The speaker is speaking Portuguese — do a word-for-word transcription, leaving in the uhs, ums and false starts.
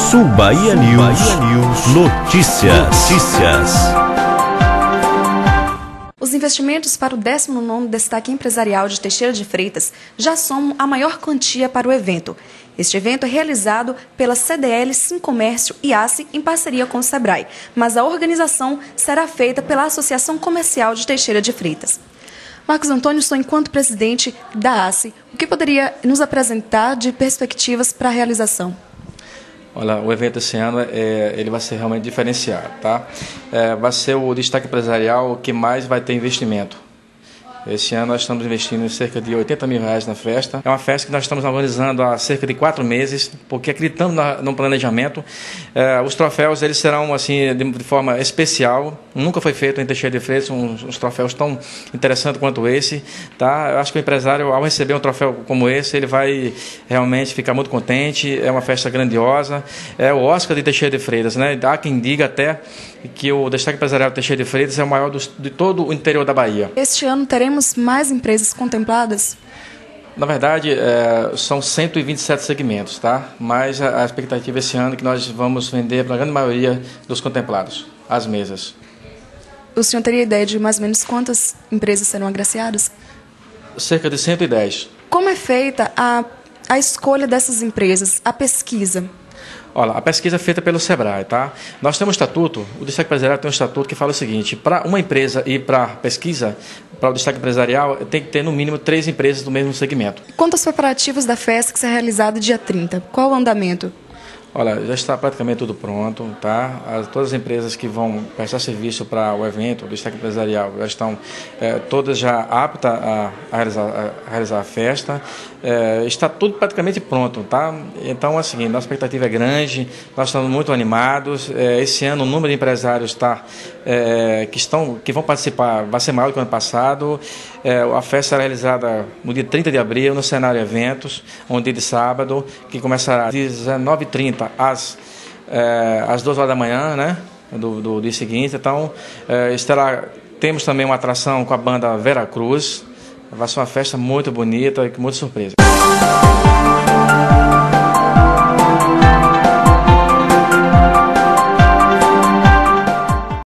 Sul Bahia News, Bahia News. Notícias. Notícias. Os investimentos para o décimo nono Destaque Empresarial de Teixeira de Freitas já somam a maior quantia para o evento. Este evento é realizado pela C D L Sim Comércio e A C E em parceria com o Sebrae, mas a organização será feita pela Associação Comercial de Teixeira de Freitas. Marcos Antônio, sou enquanto presidente da A C E, o que poderia nos apresentar de perspectivas para a realização? Olha, o evento esse ano é, ele vai ser realmente diferenciado, tá? É, vai ser o destaque empresarial que mais vai ter investimento. Esse ano nós estamos investindo em cerca de oitenta mil reais na festa. É uma festa que nós estamos organizando há cerca de quatro meses, porque acreditamos na, no planejamento. É, os troféus eles serão assim de, de forma especial. Nunca foi feito em Teixeira de Freitas uns, uns troféus tão interessantes quanto esse, tá? Eu acho que o empresário, ao receber um troféu como esse, ele vai realmente ficar muito contente. É uma festa grandiosa. É o Oscar de Teixeira de Freitas, né? Há quem diga até que o destaque empresarial de Teixeira de Freitas é o maior dos, de todo o interior da Bahia. Este ano teremos mais empresas contempladas? Na verdade, é, são cento e vinte e sete segmentos, tá? Mas a, a expectativa esse ano é que nós vamos vender para a grande maioria dos contemplados, as mesas. O senhor teria ideia de mais ou menos quantas empresas serão agraciadas? Cerca de cento e dez. Como é feita a, a escolha dessas empresas, a pesquisa? Olha, a pesquisa é feita pelo Sebrae, tá? Nós temos um estatuto, o destaque empresarial tem um estatuto que fala o seguinte: para uma empresa ir para a pesquisa, para o destaque empresarial, tem que ter no mínimo três empresas do mesmo segmento. Quanto aos preparativos da festa que será realizada dia trinta, qual o andamento? Olha, já está praticamente tudo pronto, tá? As, todas as empresas que vão prestar serviço para o evento, o destaque empresarial, já estão é, todas já aptas a, a, realizar, a realizar a festa. É, está tudo praticamente pronto, tá? Então, assim, nossa expectativa é grande, nós estamos muito animados. É, esse ano o número de empresários tá, é, que, estão, que vão participar vai ser maior do que o ano passado. É, a festa será realizada no dia trinta de abril, no cenário Eventos, um dia de sábado, que começará às dezenove e trinta às, é, às duas horas da manhã, né, do, do dia seguinte. Então, é, estará, temos também uma atração com a banda Vera Cruz. Vai ser uma festa muito bonita e com muita surpresa.